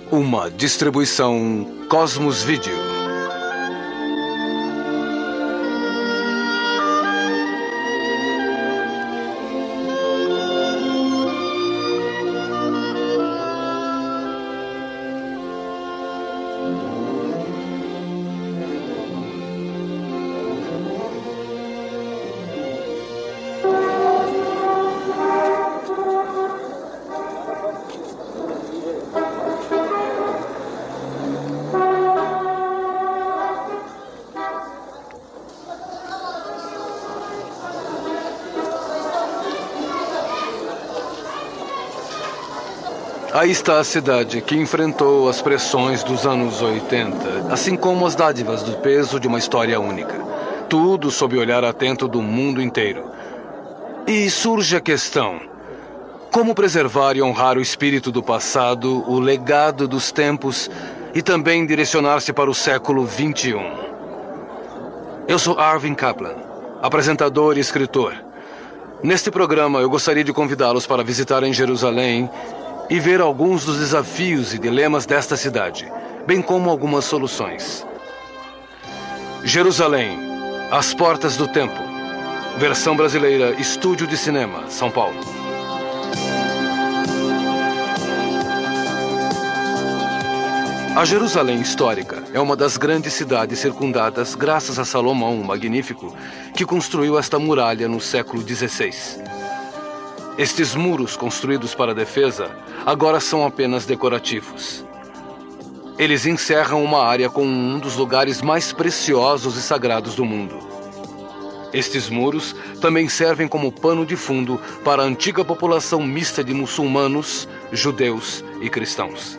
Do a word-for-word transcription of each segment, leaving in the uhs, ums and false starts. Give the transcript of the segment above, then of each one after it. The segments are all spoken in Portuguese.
Uma distribuição Cosmos Vídeo. Aí está a cidade que enfrentou as pressões dos anos oitenta, assim como as dádivas do peso de uma história única. Tudo sob o olhar atento do mundo inteiro. E surge a questão: como preservar e honrar o espírito do passado, o legado dos tempos e também direcionar-se para o século vinte e um? Eu sou Arvin Kaplan, apresentador e escritor. Neste programa eu gostaria de convidá-los para visitarem Jerusalém e ver alguns dos desafios e dilemas desta cidade, bem como algumas soluções. Jerusalém, As Portas do Tempo. Versão brasileira, Estúdio de Cinema, São Paulo. A Jerusalém histórica é uma das grandes cidades circundadas graças a Salomão, o Magnífico, que construiu esta muralha no século dezesseis. Estes muros construídos para a defesa agora são apenas decorativos. Eles encerram uma área com um dos lugares mais preciosos e sagrados do mundo. Estes muros também servem como pano de fundo para a antiga população mista de muçulmanos, judeus e cristãos.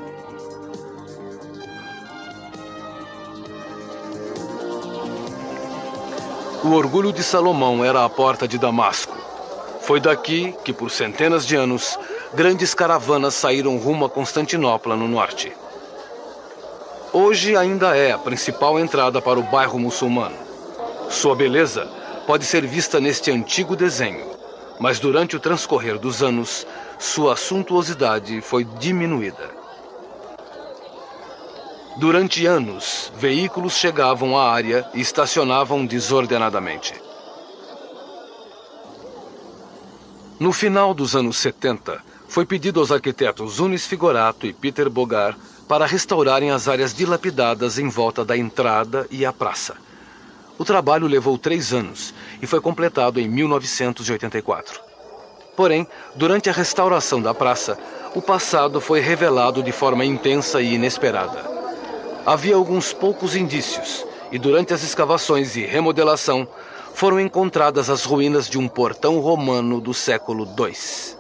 O orgulho de Salomão era a porta de Damasco. Foi daqui que, por centenas de anos, grandes caravanas saíram rumo a Constantinopla, no norte. Hoje ainda é a principal entrada para o bairro muçulmano. Sua beleza pode ser vista neste antigo desenho, mas durante o transcorrer dos anos, sua suntuosidade foi diminuída. Durante anos, veículos chegavam à área e estacionavam desordenadamente. No final dos anos setenta, foi pedido aos arquitetos Unis Figorato e Peter Bogart para restaurarem as áreas dilapidadas em volta da entrada e a praça. O trabalho levou três anos e foi completado em mil novecentos e oitenta e quatro. Porém, durante a restauração da praça, o passado foi revelado de forma intensa e inesperada. Havia alguns poucos indícios e, durante as escavações e remodelação, foram encontradas as ruínas de um portão romano do século dois.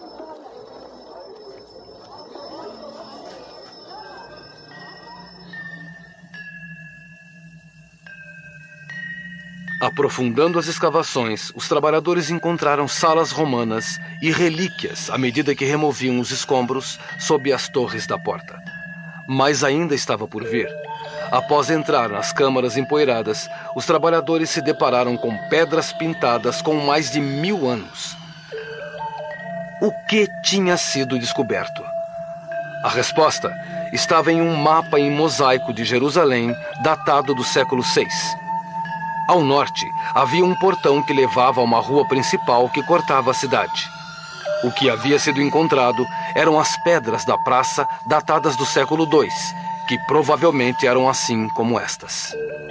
Aprofundando as escavações, os trabalhadores encontraram salas romanas e relíquias à medida que removiam os escombros sob as torres da porta. Mas ainda estava por vir. Após entrar nas câmaras empoeiradas, os trabalhadores se depararam com pedras pintadas com mais de mil anos. O que tinha sido descoberto? A resposta estava em um mapa em mosaico de Jerusalém, datado do século seis. Ao norte, havia um portão que levava a uma rua principal que cortava a cidade. O que havia sido encontrado eram as pedras da praça datadas do século dois, que provavelmente eram assim como estas.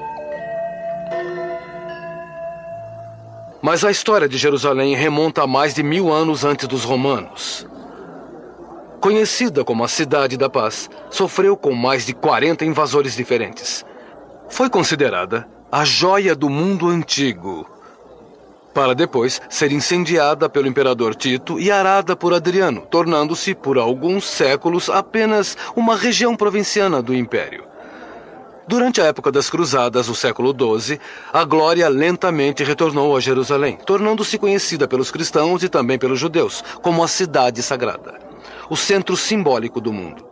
Mas a história de Jerusalém remonta a mais de mil anos antes dos romanos. Conhecida como a Cidade da Paz, sofreu com mais de quarenta invasores diferentes. Foi considerada a joia do mundo antigo, para depois ser incendiada pelo imperador Tito e arada por Adriano, tornando-se, por alguns séculos, apenas uma região provinciana do império. Durante a época das Cruzadas, o século doze, a glória lentamente retornou a Jerusalém, tornando-se conhecida pelos cristãos e também pelos judeus como a Cidade Sagrada, o centro simbólico do mundo.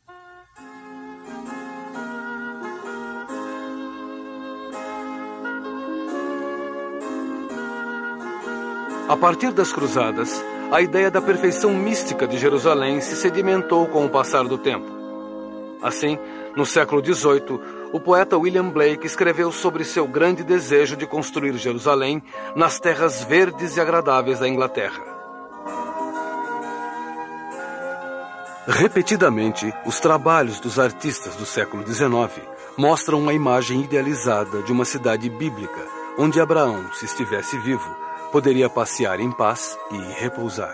A partir das Cruzadas, a ideia da perfeição mística de Jerusalém se sedimentou com o passar do tempo. Assim, no século dezoito, o poeta William Blake escreveu sobre seu grande desejo de construir Jerusalém nas terras verdes e agradáveis da Inglaterra. Repetidamente, os trabalhos dos artistas do século dezenove mostram uma imagem idealizada de uma cidade bíblica, onde Abraão, se estivesse vivo, poderia passear em paz e repousar.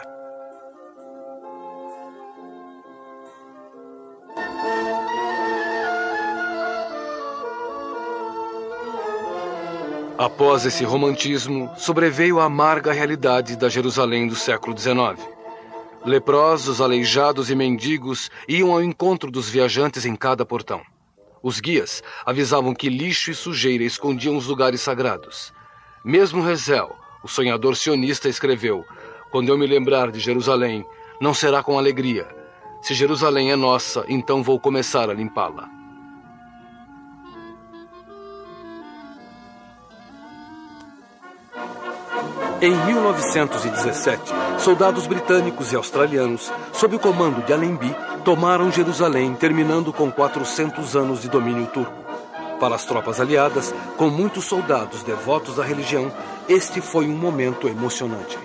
Após esse romantismo, sobreveio a amarga realidade da Jerusalém do século dezenove. Leprosos, aleijados e mendigos iam ao encontro dos viajantes em cada portão. Os guias avisavam que lixo e sujeira escondiam os lugares sagrados. Mesmo Hezel, o sonhador sionista, escreveu: "Quando eu me lembrar de Jerusalém, não será com alegria. Se Jerusalém é nossa, então vou começar a limpá-la." Em mil novecentos e dezessete, soldados britânicos e australianos, sob o comando de Allenby, tomaram Jerusalém, terminando com quatrocentos anos de domínio turco. Para as tropas aliadas, com muitos soldados devotos à religião, este foi um momento emocionante.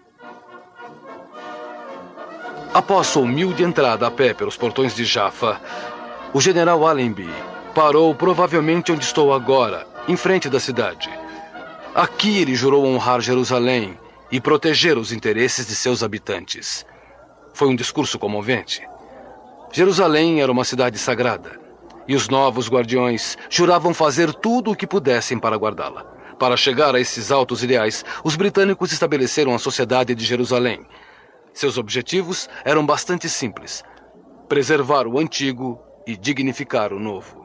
Após sua humilde entrada a pé pelos portões de Jaffa, o general Allenby parou provavelmente onde estou agora, em frente da cidade. Aqui ele jurou honrar Jerusalém e proteger os interesses de seus habitantes. Foi um discurso comovente. Jerusalém era uma cidade sagrada, e os novos guardiões juravam fazer tudo o que pudessem para guardá-la. Para chegar a esses altos ideais, os britânicos estabeleceram a Sociedade de Jerusalém. Seus objetivos eram bastante simples: preservar o antigo e dignificar o novo.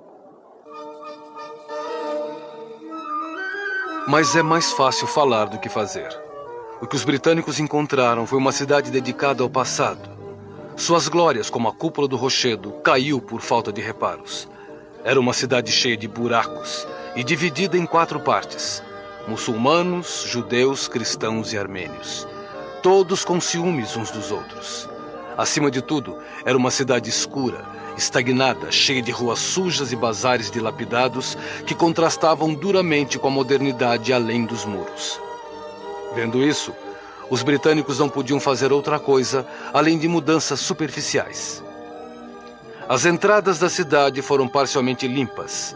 Mas é mais fácil falar do que fazer. O que os britânicos encontraram foi uma cidade dedicada ao passado. Suas glórias, como a cúpula do rochedo, caiu por falta de reparos. Era uma cidade cheia de buracos e dividida em quatro partes: muçulmanos, judeus, cristãos e armênios. Todos com ciúmes uns dos outros. Acima de tudo, era uma cidade escura, estagnada, cheia de ruas sujas e bazares dilapidados que contrastavam duramente com a modernidade além dos muros. Vendo isso, os britânicos não podiam fazer outra coisa além de mudanças superficiais. As entradas da cidade foram parcialmente limpas.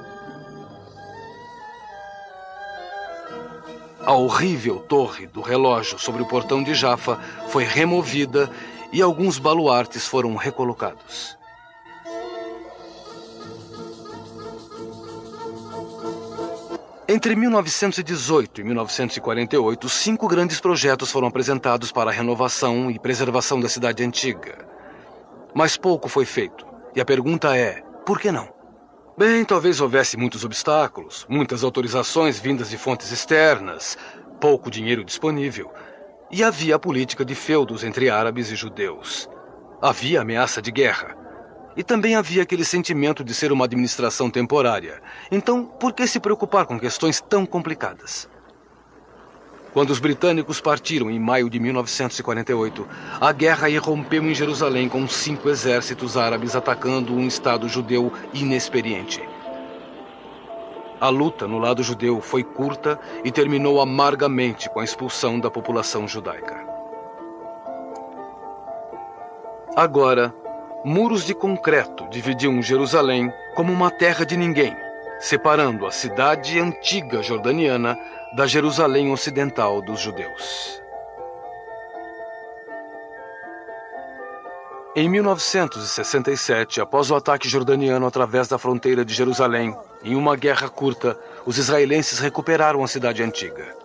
A horrível torre do relógio sobre o portão de Jaffa foi removida e alguns baluartes foram recolocados. Entre mil novecentos e dezoito e mil novecentos e quarenta e oito, cinco grandes projetos foram apresentados para a renovação e preservação da cidade antiga. Mas pouco foi feito. E a pergunta é, por que não? Bem, talvez houvesse muitos obstáculos, muitas autorizações vindas de fontes externas, pouco dinheiro disponível. E havia a política de feudos entre árabes e judeus. Havia ameaça de guerra. E também havia aquele sentimento de ser uma administração temporária. Então, por que se preocupar com questões tão complicadas? Quando os britânicos partiram em maio de mil novecentos e quarenta e oito, a guerra irrompeu em Jerusalém com cinco exércitos árabes atacando um Estado judeu inexperiente. A luta no lado judeu foi curta e terminou amargamente com a expulsão da população judaica. Agora, muros de concreto dividiam Jerusalém como uma terra de ninguém, separando a cidade antiga jordaniana da Jerusalém ocidental dos judeus. Em mil novecentos e sessenta e sete, após o ataque jordaniano através da fronteira de Jerusalém, em uma guerra curta, os israelenses recuperaram a cidade antiga.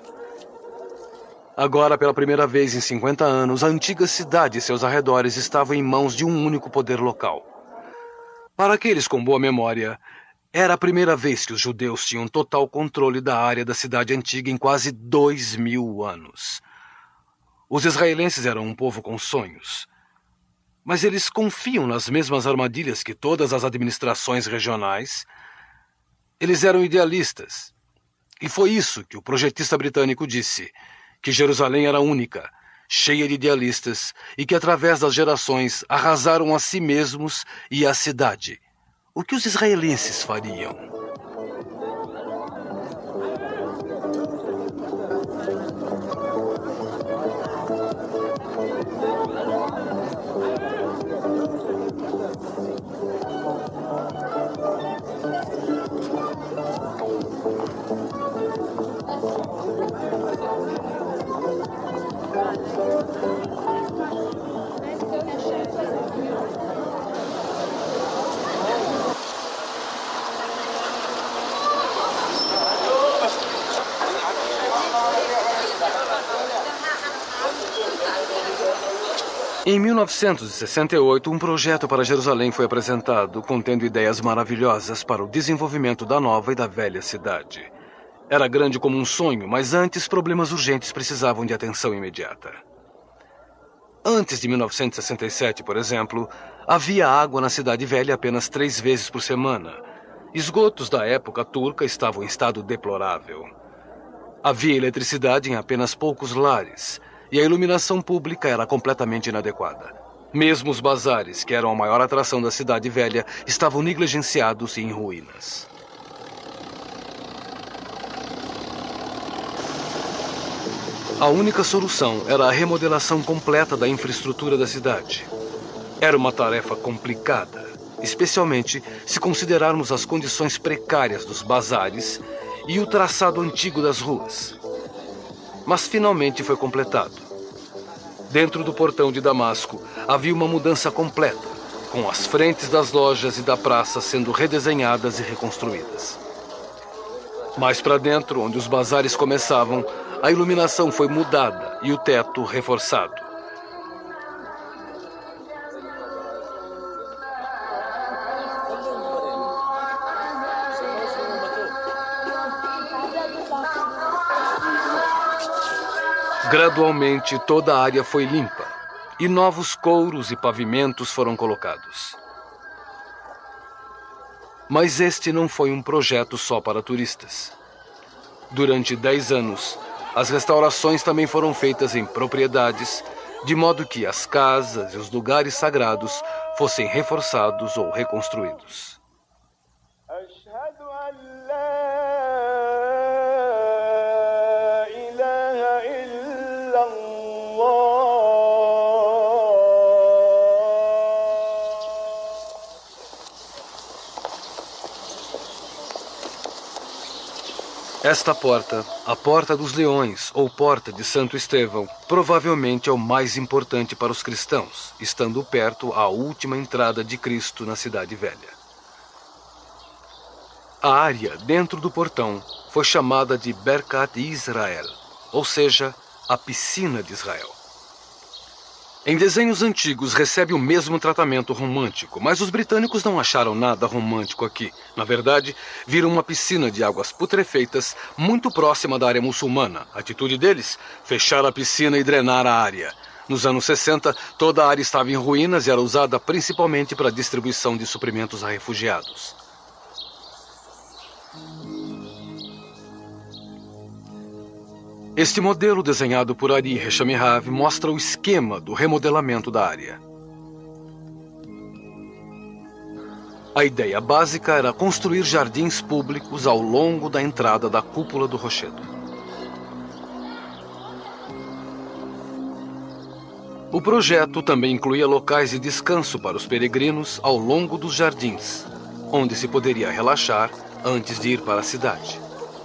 Agora, pela primeira vez em cinquenta anos, a antiga cidade e seus arredores estavam em mãos de um único poder local. Para aqueles com boa memória, era a primeira vez que os judeus tinham total controle da área da cidade antiga em quase dois mil anos. Os israelenses eram um povo com sonhos, mas eles confiam nas mesmas armadilhas que todas as administrações regionais. Eles eram idealistas, e foi isso que o projetista britânico disse: que Jerusalém era única, cheia de idealistas e que, através das gerações, arrasaram a si mesmos e a cidade. O que os israelenses fariam? Em mil novecentos e sessenta e oito, um projeto para Jerusalém foi apresentado, contendo ideias maravilhosas para o desenvolvimento da nova e da velha cidade. Era grande como um sonho, mas antes problemas urgentes precisavam de atenção imediata. Antes de mil novecentos e sessenta e sete, por exemplo, havia água na Cidade Velha apenas três vezes por semana. Esgotos da época turca estavam em estado deplorável. Havia eletricidade em apenas poucos lares, e a iluminação pública era completamente inadequada. Mesmo os bazares, que eram a maior atração da Cidade Velha, estavam negligenciados e em ruínas. A única solução era a remodelação completa da infraestrutura da cidade. Era uma tarefa complicada, especialmente se considerarmos as condições precárias dos bazares e o traçado antigo das ruas. Mas finalmente foi completado. Dentro do portão de Damasco havia uma mudança completa, com as frentes das lojas e da praça sendo redesenhadas e reconstruídas. Mais para dentro, onde os bazares começavam, a iluminação foi mudada e o teto reforçado. Gradualmente, toda a área foi limpa e novos couros e pavimentos foram colocados. Mas este não foi um projeto só para turistas. Durante dez anos, as restaurações também foram feitas em propriedades, de modo que as casas e os lugares sagrados fossem reforçados ou reconstruídos. Esta porta, a Porta dos Leões, ou Porta de Santo Estevão, provavelmente é o mais importante para os cristãos, estando perto a última entrada de Cristo na Cidade Velha. A área dentro do portão foi chamada de Berkat Israel, ou seja, a Piscina de Israel. Em desenhos antigos recebe o mesmo tratamento romântico, mas os britânicos não acharam nada romântico aqui. Na verdade, viram uma piscina de águas putrefeitas muito próxima da área muçulmana. A atitude deles? Fechar a piscina e drenar a área. Nos anos sessenta, toda a área estava em ruínas e era usada principalmente para a distribuição de suprimentos a refugiados. Este modelo desenhado por Ari Heshamihav mostra o esquema do remodelamento da área. A ideia básica era construir jardins públicos ao longo da entrada da cúpula do rochedo. O projeto também incluía locais de descanso para os peregrinos ao longo dos jardins, onde se poderia relaxar antes de ir para a cidade.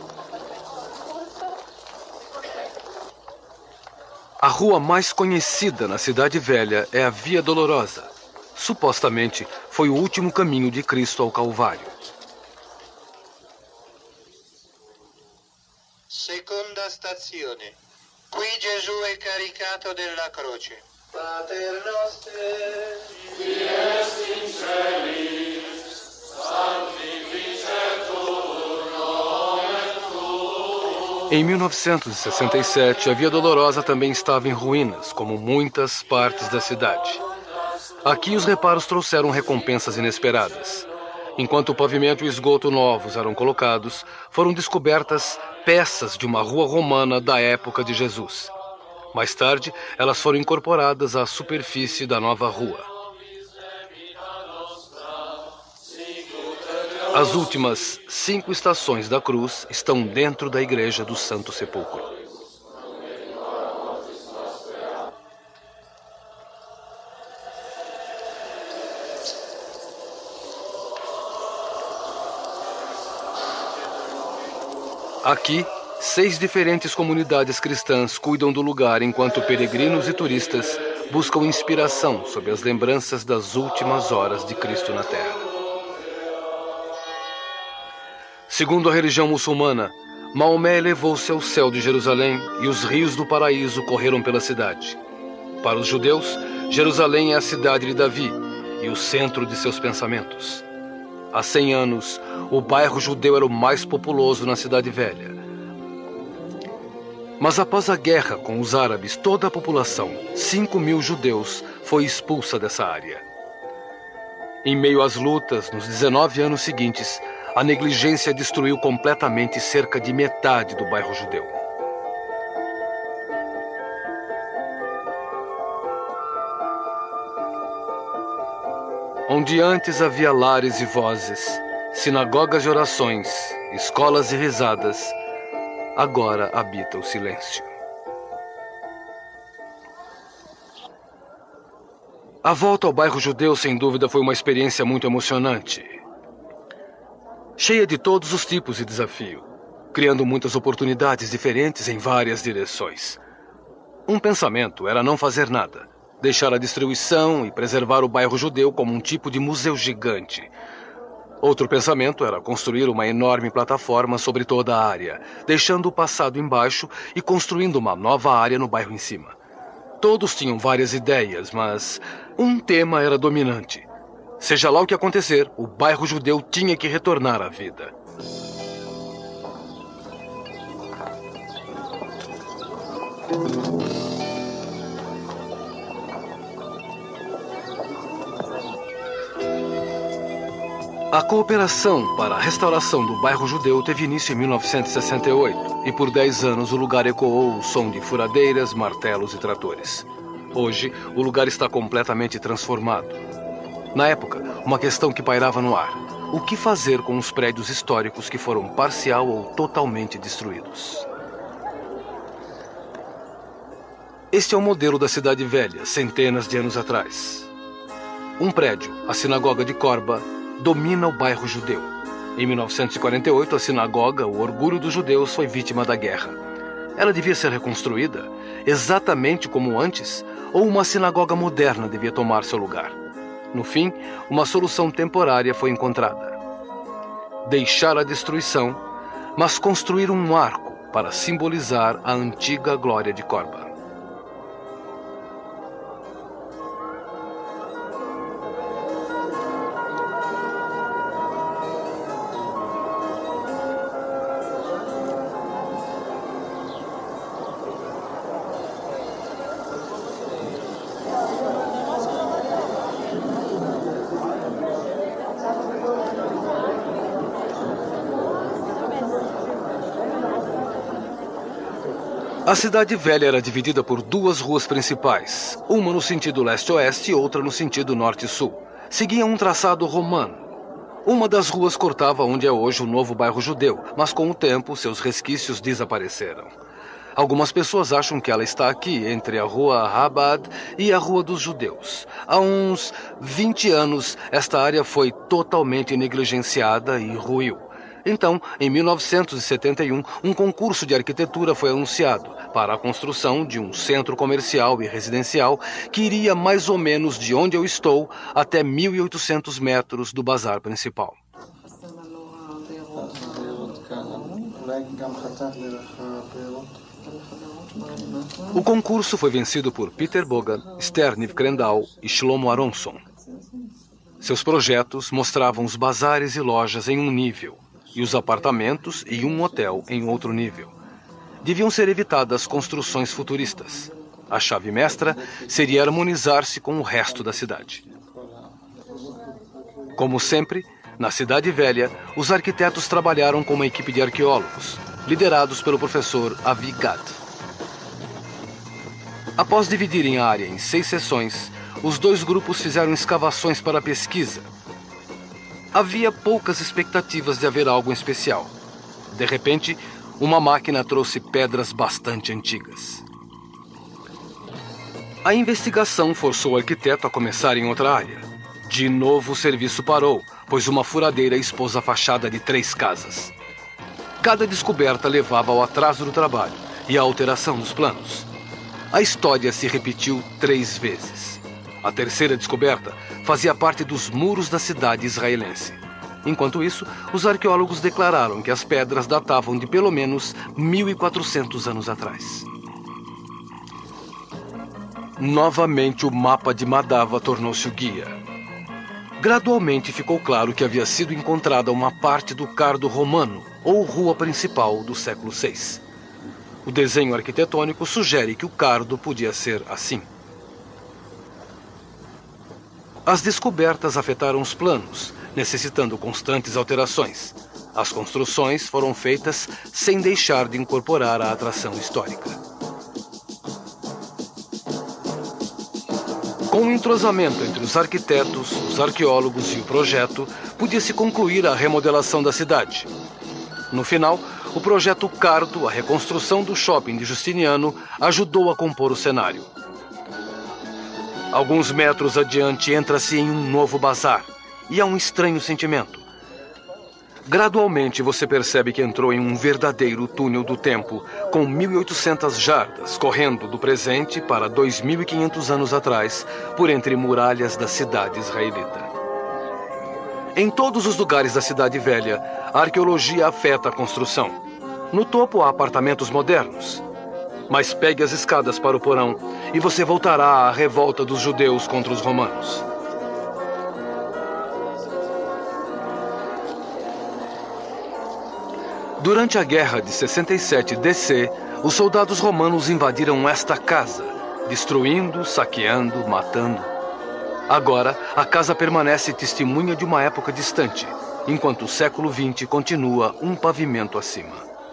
A rua mais conhecida na Cidade Velha é a Via Dolorosa. Supostamente, foi o último caminho de Cristo ao Calvário. Seconda stazione. Qui Gesù è caricato della croce. Pater noster, qui es in celis, sanctificetur nomen tuum. Em mil novecentos e sessenta e sete, a Via Dolorosa também estava em ruínas, como muitas partes da cidade. Aqui os reparos trouxeram recompensas inesperadas. Enquanto o pavimento e o esgoto novos eram colocados, foram descobertas peças de uma rua romana da época de Jesus. Mais tarde, elas foram incorporadas à superfície da nova rua. As últimas cinco estações da cruz estão dentro da igreja do Santo Sepulcro. Aqui, seis diferentes comunidades cristãs cuidam do lugar enquanto peregrinos e turistas buscam inspiração sob as lembranças das últimas horas de Cristo na Terra. Segundo a religião muçulmana, Maomé elevou-se ao céu de Jerusalém e os rios do paraíso correram pela cidade. Para os judeus, Jerusalém é a cidade de Davi e o centro de seus pensamentos. Há cem anos, o bairro judeu era o mais populoso na Cidade Velha. Mas após a guerra com os árabes, toda a população, cinco mil judeus, foi expulsa dessa área. Em meio às lutas, nos dezenove anos seguintes, a negligência destruiu completamente cerca de metade do bairro judeu. Onde antes havia lares e vozes, sinagogas e orações, escolas e risadas, agora habita o silêncio. A volta ao bairro judeu, sem dúvida, foi uma experiência muito emocionante. Cheia de todos os tipos de desafio, criando muitas oportunidades diferentes em várias direções. Um pensamento era não fazer nada, deixar a destruição e preservar o bairro judeu como um tipo de museu gigante. Outro pensamento era construir uma enorme plataforma sobre toda a área, deixando o passado embaixo e construindo uma nova área no bairro em cima. Todos tinham várias ideias, mas um tema era dominante. Seja lá o que acontecer, o bairro judeu tinha que retornar à vida. A cooperação para a restauração do bairro judeu teve início em mil novecentos e sessenta e oito e por dez anos o lugar ecoou o som de furadeiras, martelos e tratores. Hoje, o lugar está completamente transformado. Na época, uma questão que pairava no ar: o que fazer com os prédios históricos que foram parcial ou totalmente destruídos? Este é o modelo da Cidade Velha, centenas de anos atrás. Um prédio, a Sinagoga de Korba, domina o bairro judeu. Em mil novecentos e quarenta e oito, a sinagoga, o orgulho dos judeus, foi vítima da guerra. Ela devia ser reconstruída, exatamente como antes, ou uma sinagoga moderna devia tomar seu lugar. No fim, uma solução temporária foi encontrada. Deixar a destruição, mas construir um arco para simbolizar a antiga glória de Korba. A Cidade Velha era dividida por duas ruas principais, uma no sentido leste-oeste e outra no sentido norte-sul. Seguiam um traçado romano. Uma das ruas cortava onde é hoje o novo bairro judeu, mas com o tempo seus resquícios desapareceram. Algumas pessoas acham que ela está aqui, entre a Rua Rabbad e a Rua dos Judeus. Há uns vinte anos, esta área foi totalmente negligenciada e ruiu. Então, em mil novecentos e setenta e um, um concurso de arquitetura foi anunciado para a construção de um centro comercial e residencial que iria mais ou menos de onde eu estou até mil e oitocentos metros do bazar principal. O concurso foi vencido por Peter Bogan, Sterniv Krendal e Shlomo Aronson. Seus projetos mostravam os bazares e lojas em um nível e os apartamentos e um hotel em outro nível. Deviam ser evitadas construções futuristas. A chave mestra seria harmonizar-se com o resto da cidade. Como sempre, na Cidade Velha, os arquitetos trabalharam com uma equipe de arqueólogos, liderados pelo professor Avi Gad. Após dividirem a área em seis seções, os dois grupos fizeram escavações para pesquisa. Havia poucas expectativas de haver algo especial. De repente, uma máquina trouxe pedras bastante antigas. A investigação forçou o arquiteto a começar em outra área. De novo, o serviço parou, pois uma furadeira expôs a fachada de três casas. Cada descoberta levava ao atraso do trabalho e à alteração dos planos. A história se repetiu três vezes. A terceira descoberta fazia parte dos muros da cidade israelense. Enquanto isso, os arqueólogos declararam que as pedras datavam de pelo menos mil e quatrocentos anos atrás. Novamente, o mapa de Madava tornou-se o guia. Gradualmente ficou claro que havia sido encontrada uma parte do cardo romano, ou rua principal do século seis. O desenho arquitetônico sugere que o cardo podia ser assim. As descobertas afetaram os planos, necessitando constantes alterações. As construções foram feitas sem deixar de incorporar a atração histórica. Com o entrosamento entre os arquitetos, os arqueólogos e o projeto, podia-se concluir a remodelação da cidade. No final, o projeto Cardo, a reconstrução do shopping de Justiniano, ajudou a compor o cenário. Alguns metros adiante, entra-se em um novo bazar, e há um estranho sentimento. Gradualmente, você percebe que entrou em um verdadeiro túnel do tempo, com mil e oitocentas jardas, correndo do presente para dois mil e quinhentos anos atrás, por entre muralhas da cidade israelita. Em todos os lugares da Cidade Velha, a arqueologia afeta a construção. No topo há apartamentos modernos. Mas pegue as escadas para o porão e você voltará à revolta dos judeus contra os romanos. Durante a Guerra de sessenta e sete D C, os soldados romanos invadiram esta casa, destruindo, saqueando, matando. Agora, a casa permanece testemunha de uma época distante, enquanto o século vinte continua um pavimento acima.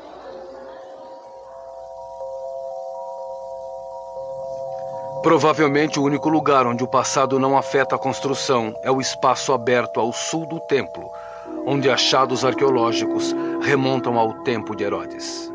Provavelmente o único lugar onde o passado não afeta a construção é o espaço aberto ao sul do templo, onde achados arqueológicos remontam ao tempo de Herodes.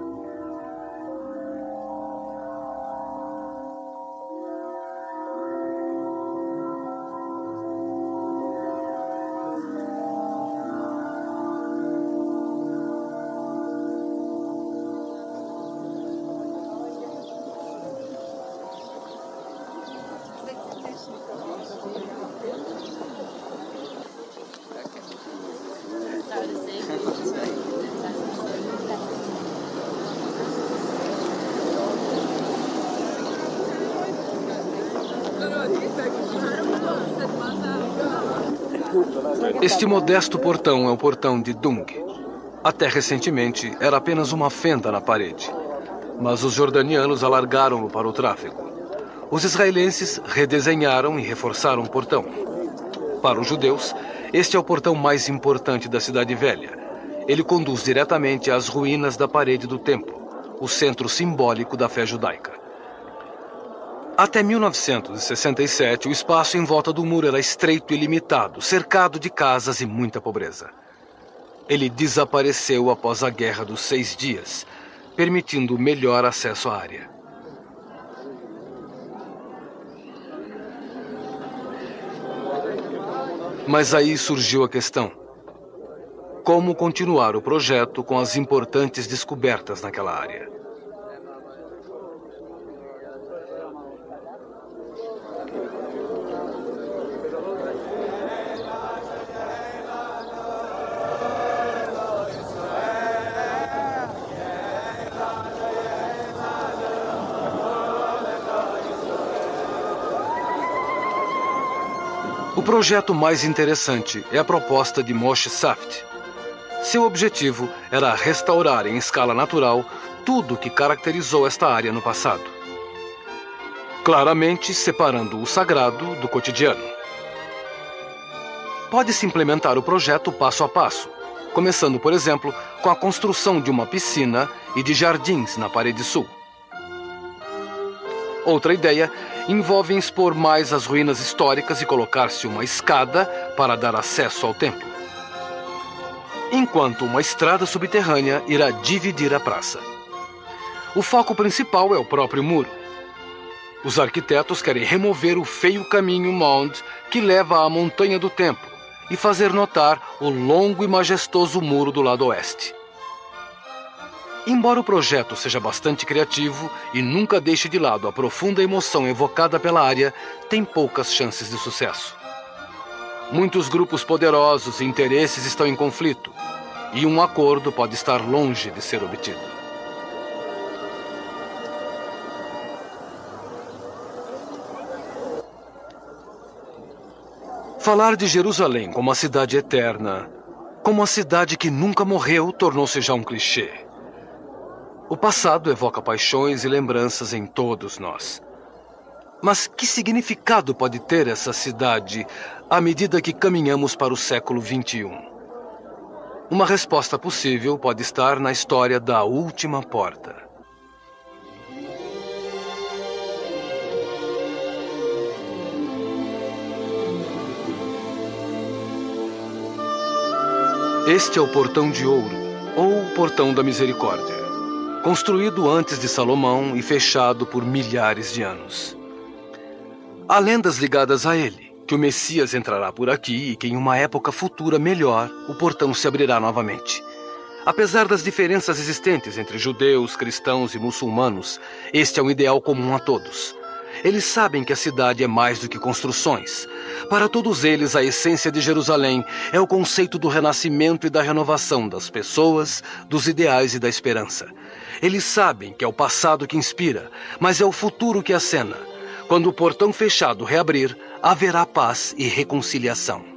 Este modesto portão é o portão de Dung. Até recentemente, era apenas uma fenda na parede. Mas os jordanianos alargaram-no para o tráfego. Os israelenses redesenharam e reforçaram o portão. Para os judeus, este é o portão mais importante da Cidade Velha. Ele conduz diretamente às ruínas da parede do templo, o centro simbólico da fé judaica. Até mil novecentos e sessenta e sete, o espaço em volta do muro era estreito e limitado, cercado de casas e muita pobreza. Ele desapareceu após a Guerra dos Seis Dias, permitindo melhor acesso à área. Mas aí surgiu a questão: como continuar o projeto com as importantes descobertas naquela área? O projeto mais interessante é a proposta de Moshe Safdie. Seu objetivo era restaurar em escala natural tudo o que caracterizou esta área no passado, claramente separando o sagrado do cotidiano. Pode-se implementar o projeto passo a passo, começando, por exemplo, com a construção de uma piscina e de jardins na parede sul. Outra ideia envolve expor mais as ruínas históricas e colocar-se uma escada para dar acesso ao templo, enquanto uma estrada subterrânea irá dividir a praça. O foco principal é o próprio muro. Os arquitetos querem remover o feio caminho Mound que leva à montanha do templo e fazer notar o longo e majestoso muro do lado oeste. Embora o projeto seja bastante criativo e nunca deixe de lado a profunda emoção evocada pela área, tem poucas chances de sucesso. Muitos grupos poderosos e interesses estão em conflito, e um acordo pode estar longe de ser obtido. Falar de Jerusalém como a cidade eterna, como a cidade que nunca morreu, tornou-se já um clichê. O passado evoca paixões e lembranças em todos nós. Mas que significado pode ter essa cidade à medida que caminhamos para o século vinte e um? Uma resposta possível pode estar na história da Última Porta. Este é o Portão de Ouro, ou Portão da Misericórdia, construído antes de Salomão e fechado por milhares de anos. Há lendas ligadas a ele, que o Messias entrará por aqui e que em uma época futura melhor, o portão se abrirá novamente. Apesar das diferenças existentes entre judeus, cristãos e muçulmanos, este é um ideal comum a todos. Eles sabem que a cidade é mais do que construções. Para todos eles, a essência de Jerusalém é o conceito do renascimento e da renovação das pessoas, dos ideais e da esperança. Eles sabem que é o passado que inspira, mas é o futuro que acena. Quando o portão fechado reabrir, haverá paz e reconciliação.